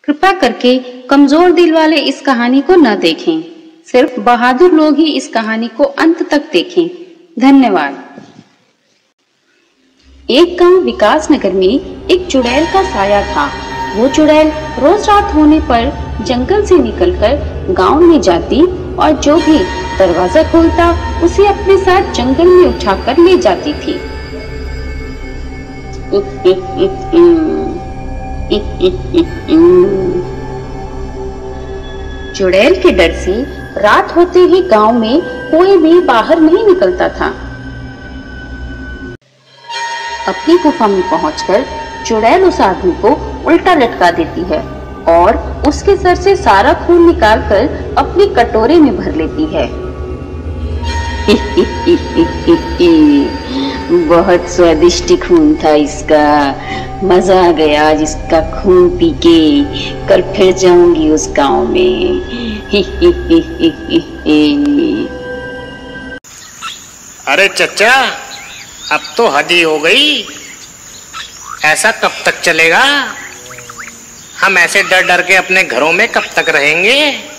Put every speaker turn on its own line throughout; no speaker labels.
कृपया करके कमजोर दिल वाले इस कहानी को न देखें। सिर्फ बहादुर लोग ही इस कहानी को अंत तक देखें। धन्यवाद। एक गांव विकास नगर में एक चुड़ैल का साया था। वो चुड़ैल रोज रात होने पर जंगल से निकलकर गांव में जाती और जो भी दरवाजा खोलता उसे अपने साथ जंगल में उठाकर ले जाती थी। चुड़ैल के डर से रात होते ही गांव में कोई भी बाहर नहीं निकलता था। अपनी गुफा में पहुंचकर चुड़ैल उस आदमी को उल्टा लटका देती है और उसके सर से सारा खून निकालकर अपनी कटोरे में भर लेती है। बहुत स्वादिष्ट खून था इसका, मजा आ गया आज इसका खून पी के। कल फिर जाऊंगी उस गांव में।
अरे चचा, अब तो हद ही हो गई। ऐसा कब तक चलेगा? हम ऐसे डर डर के अपने घरों में कब तक रहेंगे?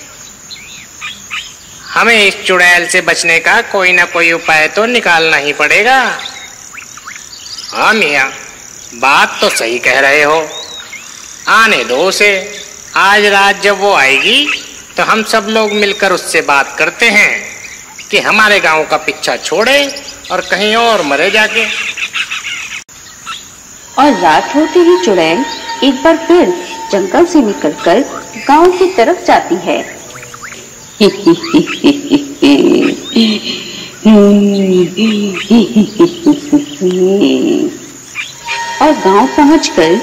हमें इस चुड़ैल से बचने का कोई ना कोई उपाय तो निकालना ही पड़ेगा। हाँ मियाँ, बात तो सही कह रहे हो। आने दो उसे। आज रात जब वो आएगी तो हम सब लोग मिलकर उससे बात करते हैं कि हमारे गांव का पीछा छोड़े और कहीं और मरे जाके।
और रात होते ही चुड़ैल एक बार फिर जंगल से निकलकर गांव की तरफ जाती है। और गांव पहुंचकर,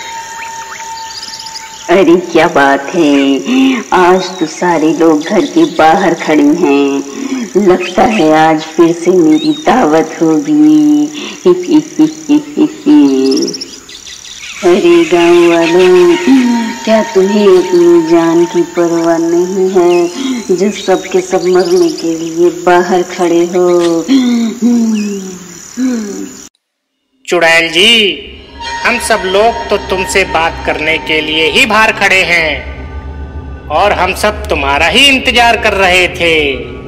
अरे क्या बात है, आज तो सारे लोग घर के बाहर खड़े हैं। लगता है आज फिर से मेरी दावत होगी। अरे गांव वालों, क्या तुम्हें अपनी जान की परवाह नहीं है जो सबके सब मरने के लिए बाहर खड़े हो?
चुड़ैल जी, हम सब लोग तो तुमसे बात करने के लिए ही बाहर खड़े हैं और हम सब तुम्हारा ही इंतजार कर रहे थे।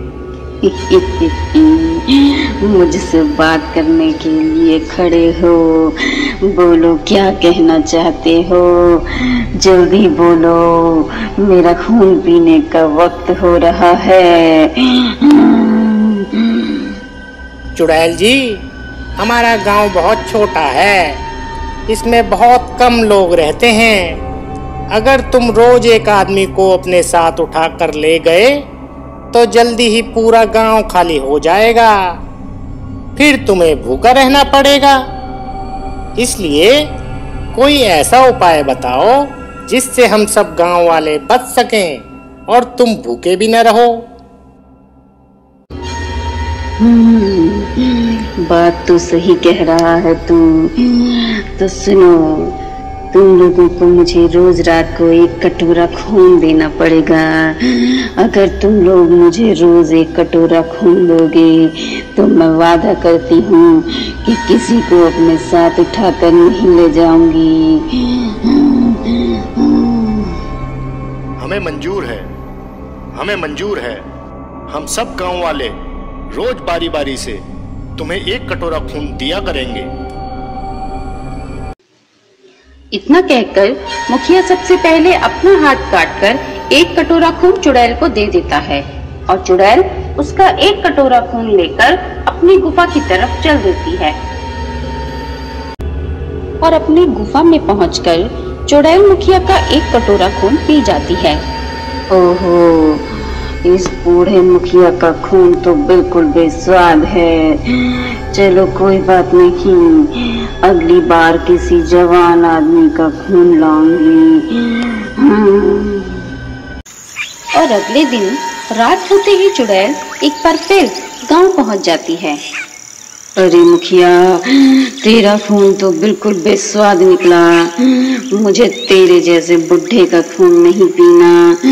मुझसे बात करने के लिए खड़े हो? बोलो, क्या कहना चाहते हो? जल्दी बोलो, मेरा खून पीने का वक्त हो रहा है।
चुड़ैल जी, हमारा गांव बहुत छोटा है, इसमें बहुत कम लोग रहते हैं। अगर तुम रोज एक आदमी को अपने साथ उठाकर ले गए तो जल्दी ही पूरा गांव खाली हो जाएगा। फिर तुम्हें भूखा रहना पड़ेगा। इसलिए कोई ऐसा उपाय बताओ जिससे हम सब गांव वाले बच सकें और तुम भूखे भी न रहो।
बात तो सही कह रहा है तू। तो सुनो, तुम लोगों को मुझे रोज रात को एक कटोरा खून देना पड़ेगा। अगर तुम लोग मुझे रोज एक कटोरा खून दोगे तो मैं वादा करती हूँ कि किसी को अपने साथ उठाकर नहीं ले जाऊंगी।
हमें मंजूर है, हमें मंजूर है। हम सब गांव वाले रोज बारी बारी से तुम्हें एक कटोरा खून दिया करेंगे।
इतना कहकर मुखिया सबसे पहले अपना हाथ काटकर एक कटोरा खून चुड़ैल को दे देता है और चुड़ैल उसका एक कटोरा खून लेकर अपनी गुफा की तरफ चल देती है। और अपनी गुफा में पहुंचकर चुड़ैल मुखिया का एक कटोरा खून पी जाती है। ओहो, इस बूढ़े मुखिया का खून तो बिल्कुल बेस्वाद है। चलो कोई बात नहीं, अगली बार किसी जवान आदमी का खून लाऊंगी। और अगले दिन रात होते ही चुड़ैल एक बार फिर गांव पहुंच जाती है। अरे मुखिया, तेरा खून तो बिल्कुल बेस्वाद निकला। मुझे तेरे जैसे बुढ़े का खून नहीं पीना।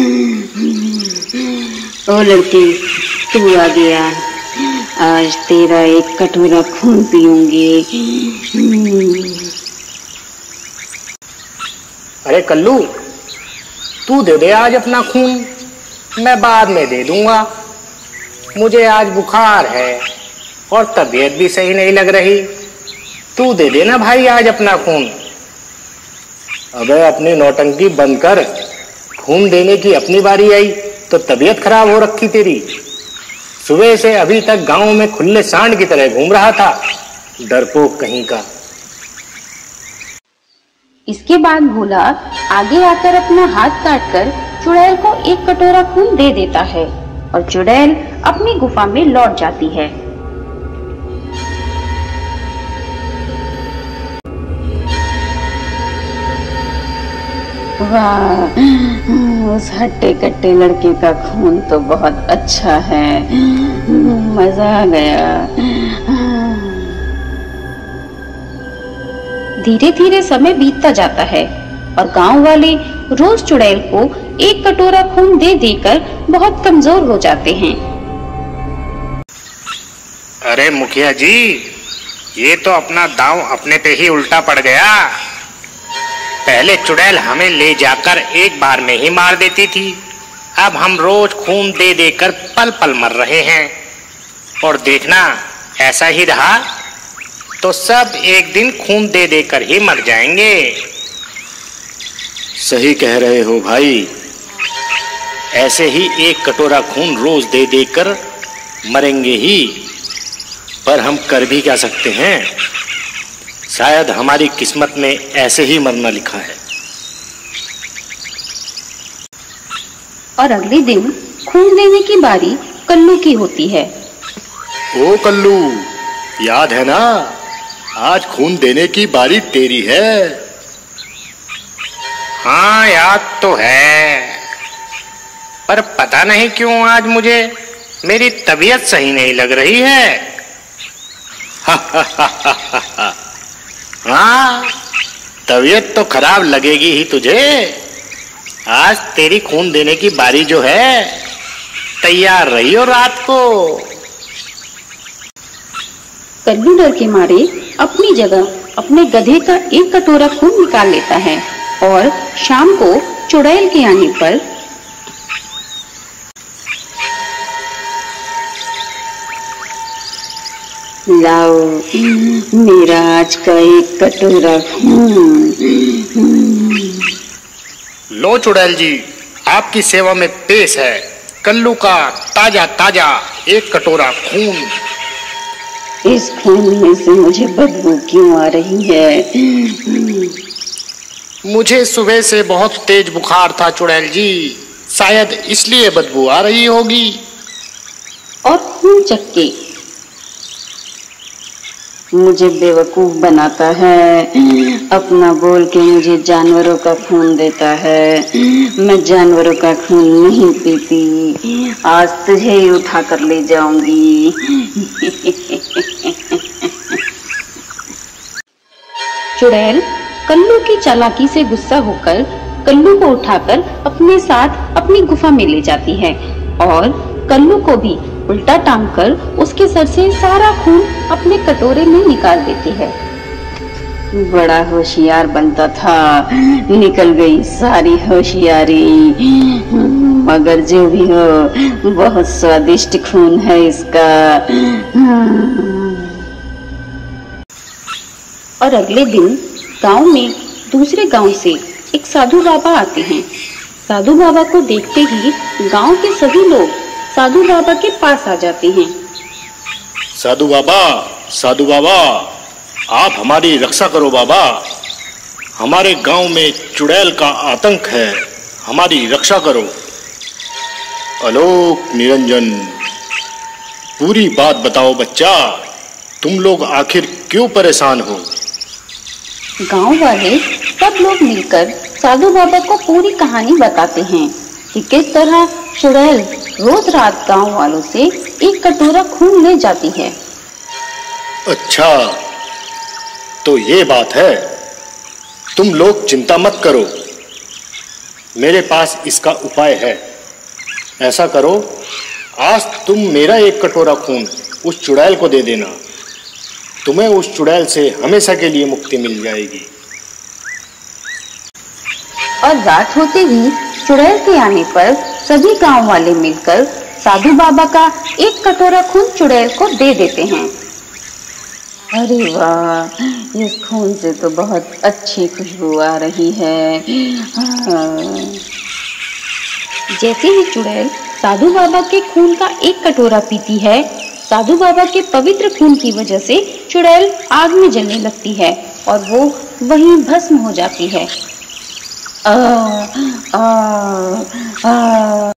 ओ लड़की, तू आ गया, आज तेरा एक कटोरा खून पीऊंगी।
अरे कल्लू, तू दे दे आज अपना खून, मैं बाद में दे दूंगा। मुझे आज बुखार है और तबीयत भी सही नहीं लग रही। तू दे देना भाई आज अपना खून। अबे अपनी नौटंकी बंद कर, खून देने की अपनी बारी आई तो तबीयत खराब हो रखी तेरी। सुबह से अभी तक गांव में खुले सांड की तरह घूम रहा था, डरपोक कहीं का।
इसके बाद भोला आगे आकर अपना हाथ काटकर चुड़ैल को एक कटोरा खून दे देता है और चुड़ैल अपनी गुफा में लौट जाती है।
वाह, उस हट्टे कट्टे लड़के का खून तो बहुत अच्छा है, मजा आ गया।
धीरे धीरे समय बीतता जाता है और गांव वाले रोज चुड़ैल को एक कटोरा खून दे देकर बहुत कमजोर हो जाते हैं।
अरे मुखिया जी, ये तो अपना दांव अपने पे ही उल्टा पड़ गया। पहले चुड़ैल हमें ले जाकर एक बार में ही मार देती थी, अब हम रोज खून दे देकर पल पल मर रहे हैं। और देखना ऐसा ही रहा तो सब एक दिन खून दे देकर ही मर जाएंगे।
सही कह रहे हो भाई, ऐसे ही एक कटोरा खून रोज दे देकर मरेंगे ही। पर हम कर भी क्या सकते हैं, शायद हमारी किस्मत में ऐसे ही मरना लिखा है।
और अगले दिन खून देने की बारी कल्लू की होती है।
ओ कल्लू, याद है ना, आज खून देने की बारी तेरी है।
हाँ याद तो है, पर पता नहीं क्यों आज मुझे मेरी तबीयत सही नहीं लग रही है।
हाँ, तबीयत तो खराब लगेगी ही तुझे।
आज तेरी खून देने की बारी जो है, तैयार रहियो रात को।
कल्लू डर के मारे अपनी जगह अपने गधे का एक कटोरा खून निकाल लेता है और शाम को चुड़ैल के आने पर
लाओ मेरा आज का एक कटोरा खून।
लो चुड़ैल जी, आपकी सेवा में पेश है कल्लू का ताजा ताजा एक कटोरा खून।
इस खून में से मुझे बदबू क्यों आ रही है?
मुझे सुबह से बहुत तेज बुखार था चुड़ैल जी, शायद इसलिए बदबू आ रही होगी।
और खून चक्के
मुझे बेवकूफ बनाता है, अपना बोल के मुझे जानवरों का खून देता है। मैं जानवरों का खून नहीं पीती, आज तुझे ही उठा कर ले जाऊंगी।
चुड़ैल कल्लू की चालाकी से गुस्सा होकर कल्लू को उठाकर अपने साथ अपनी गुफा में ले जाती है और कल्लू को भी उल्टा टांग कर उसके सर से सारा खून अपने कटोरे में निकाल देती है।
बड़ा होशियार बनता था, निकल गई सारी होशियारी। मगर जो भी हो, बहुत स्वादिष्ट खून है इसका।
और अगले दिन गांव में दूसरे गांव से एक साधु बाबा आते हैं। साधु बाबा को देखते ही गांव के सभी लोग साधु बाबा के पास आ जाते हैं।
साधु बाबा, साधु बाबा, आप हमारी रक्षा करो बाबा। हमारे गांव में चुड़ैल का आतंक है, हमारी रक्षा करो। आलोक निरंजन, पूरी बात बताओ बच्चा, तुम लोग आखिर क्यों परेशान हो?
गांव वाले सब लोग मिलकर साधु बाबा को पूरी कहानी बताते हैं कि किस तरह चुड़ैल रोज रात गांव वालों से एक कटोरा खून ले जाती है।
अच्छा, तो ये बात है। तुम लोग चिंता मत करो, मेरे पास इसका उपाय है। ऐसा करो, आज तुम मेरा एक कटोरा खून उस चुड़ैल को दे देना, तुम्हें उस चुड़ैल से हमेशा के लिए मुक्ति मिल जाएगी।
और रात होते ही चुड़ैल के आने पर सभी गांव वाले मिलकर साधु बाबा का एक कटोरा खून चुड़ैल को दे देते हैं।
अरे वाह, इस खून से तो बहुत अच्छी खुशबू आ रही है।
जैसे ही चुड़ैल साधु बाबा के खून का एक कटोरा पीती है, साधु बाबा के पवित्र खून की वजह से चुड़ैल आग में जलने लगती है और वो वहीं भस्म हो जाती है।